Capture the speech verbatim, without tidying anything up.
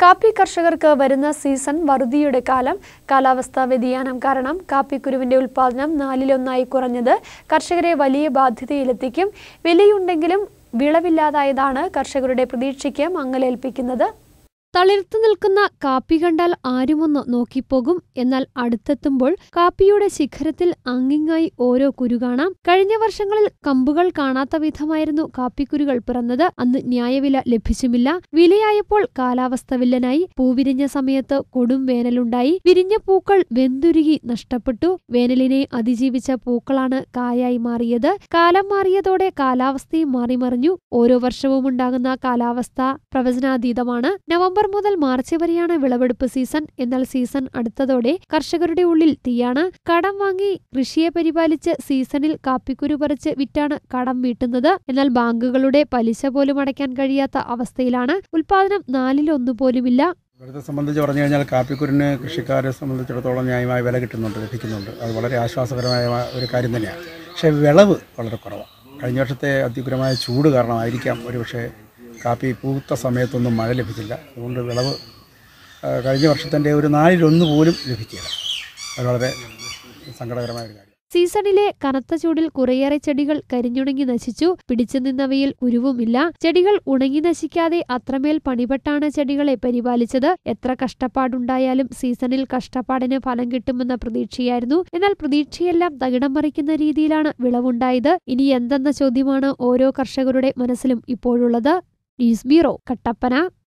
കാപ്പി കർഷകർക്ക് വരുന്ന സീസൺ വറുതിയുടെ കാലം. കാലാവസ്ഥാ വ്യതിയാനം കാരണം കാപ്പിക്കുരുവിന്റെ ഉൽപ്പാദനം നാലിലൊന്നായി കുറഞ്ഞത് കർഷകരെ വലിയ ബാധ്യതയിലെത്തിക്കും. വിലയുണ്ടെങ്കിലും വിളവില്ലാതായതാണ് കർഷകരുടെ പ്രതീക്ഷയ്ക്ക് മങ്ങലേൽപ്പിക്കുന്നത്. തളിർത്തു നിൽക്കുന്ന കാപ്പി കണ്ടാൽ ആരുമൊന്ന് നോക്കിപ്പോകും. എന്നാൽ അടുത്തെത്തുമ്പോൾ കാപ്പിയുടെ ശിഖരത്തിൽ അങ്ങിങ്ങായി ഓരോ കുരു കാണാം. കഴിഞ്ഞ വർഷങ്ങളിൽ കമ്പുകൾ കാണാത്ത വിധമായിരുന്നു കാപ്പിക്കുരുകൾ പിറന്നത്. അന്ന് ന്യായവില ലഭിച്ചുമില്ല. വിലയായപ്പോൾ കാലാവസ്ഥ വില്ലനായി. പൂവിരിഞ്ഞ സമയത്ത് കൊടും വേനലുണ്ടായി. വിരിഞ്ഞ പൂക്കൾ വെന്തുരുകി നഷ്ടപ്പെട്ടു. വേനലിനെ അതിജീവിച്ച പൂക്കളാണ് കായായി മാറിയത്. കാലം മാറിയതോടെ കാലാവസ്ഥയും മാറിമറിഞ്ഞു. ഓരോ വർഷവും ഉണ്ടാകുന്ന കാലാവസ്ഥ പ്രവചനാതീതമാണ്. നവംബർ മുതൽ മാർച്ച് വരെയാണ് വിളവെടുപ്പ് സീസൺ. എന്നാൽ സീസൺ അടുത്തതോടെ കർഷകരുടെ ഉള്ളിൽ തീയാണ്. കടം വാങ്ങി കൃഷിയെ പരിപാലിച്ച് സീസണിൽ കാപ്പിക്കുരു പറിച്ച് വിറ്റാണ് കടം വീട്ടുന്നത്. എന്നാൽ ബാങ്കുകളുടെ പലിശ പോലും അടയ്ക്കാൻ കഴിയാത്ത അവസ്ഥയിലാണ്. ഉൽപാദനം നാലിലൊന്നു പോലുമില്ല. ഇവിടുത്തെ സംബന്ധിച്ച് പറഞ്ഞു കഴിഞ്ഞാൽ കാപ്പിക്കുരുവിന് കൃഷിക്കാരെ സംബന്ധിച്ചിടത്തോളം ന്യായമായ വില കിട്ടുന്നുണ്ട്, ലഭിക്കുന്നുണ്ട്. അത് വളരെ ആശ്വാസകരമായ ഒരു കാര്യം തന്നെയാണ്. പക്ഷേ വിളവ് വളരെ കുറവാണ്. കഴിഞ്ഞ വർഷത്തെ അതിഗ്രമായ ചൂട് കാരണമായിരിക്കാം ഒരുപക്ഷെ കാപ്പി പൂത്ത സമയത്തൊന്നും മഴ ലഭിച്ചില്ല. അതുകൊണ്ട് വിളവ് കഴിഞ്ഞ വർഷത്തിൻ്റെ ഒരു നാലിലൊന്ന് പോലും ലഭിക്കില്ല. അത് വളരെ സങ്കടകരമായ ഒരു കാര്യം. സീസണിലെ കനത്ത ചൂടിൽ കുറേയേറെ ചെടികൾ കരിഞ്ഞുണങ്ങി നശിച്ചു. പിടിച്ചു നിന്നവയിൽ കുരുവുമില്ല. ചെടികൾ ഉണങ്ങി നശിക്കാതെ അത്രമേൽ പണിപെട്ടാണ് ചെടികളെ പരിപാലിച്ചത്. എത്ര കഷ്ടപ്പാടുണ്ടായാലും സീസണിൽ കഷ്ടപ്പാടിന് ഫലം കിട്ടുമെന്ന പ്രതീക്ഷയായിരുന്നു. എന്നാൽ പ്രതീക്ഷയെല്ലാം തകിടം മറിക്കുന്ന രീതിയിലാണ് വിളവുണ്ടായത്. ഇനി എന്തെന്ന ചോദ്യമാണ് ഓരോ കർഷകരുടെ മനസ്സിലും ഇപ്പോഴുള്ളത്. News bureau, Kattappana.